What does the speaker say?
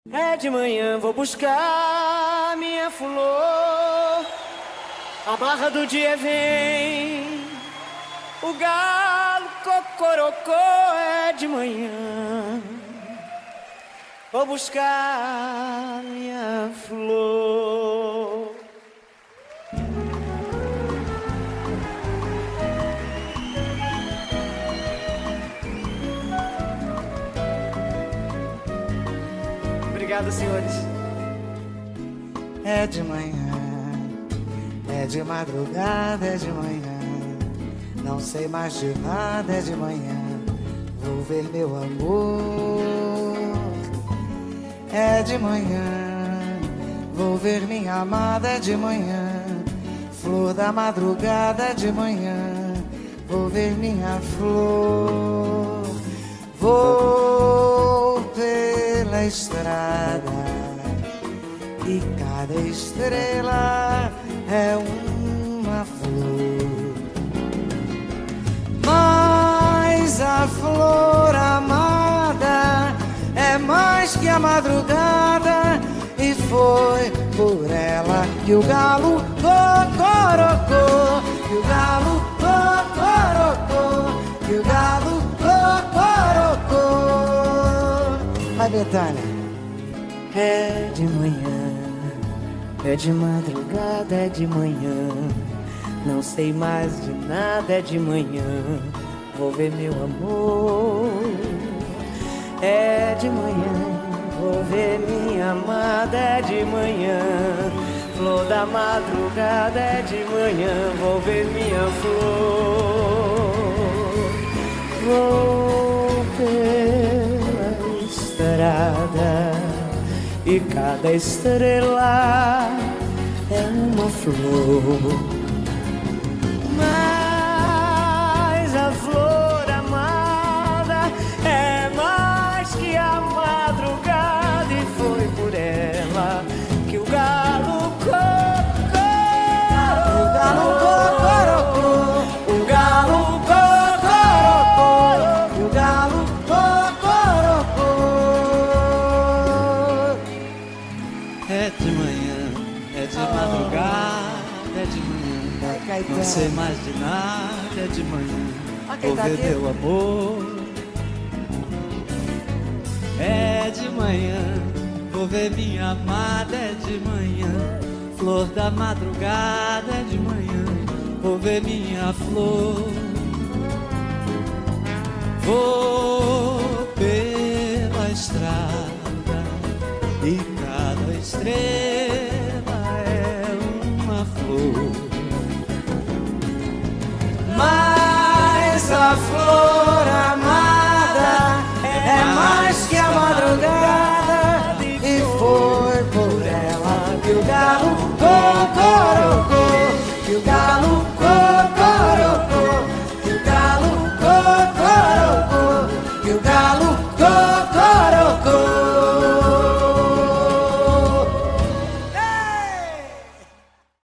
É de manhã, vou buscar minha flor. A barra do dia vem, o galo cocorocô. É de manhã, vou buscar minha flor. Obrigado, senhores. É de manhã, é de madrugada, é de manhã. Não sei mais de nada, é de manhã. Vou ver meu amor. É de manhã, vou ver minha amada, é de manhã. Flor da madrugada, é de manhã. Vou ver minha flor. Vou pela estrada e cada estrela é uma flor. Mas a flor amada é mais que a madrugada, e foi por ela que o galo cocorocou, que o galo cocorocou, que o galo cocorocou. Vai, Betânia. É de manhã, é de madrugada, é de manhã. Não sei mais de nada, é de manhã. Vou ver meu amor. É de manhã, vou ver minha amada, é de manhã. Flor da madrugada, é de manhã. Vou ver minha flor. Vou pela estrada e cada estrela é uma flor. Mas a flor amada é mais que a madrugada, e foi por ela que o galo cocorocou. O galo cocorocou, O galo cocorocou. o galo cocorocou. É de manhã, é de madrugada, é de manhã. Caetano. Não sei mais de nada, é de manhã. Ó, quem Vou tá ver aqui? meu amor. É de manhã, vou ver minha amada, é de manhã. Flor da madrugada, é de manhã. Vou ver minha flor. Vou pela estrada e cada estrela é uma flor. Mas a flor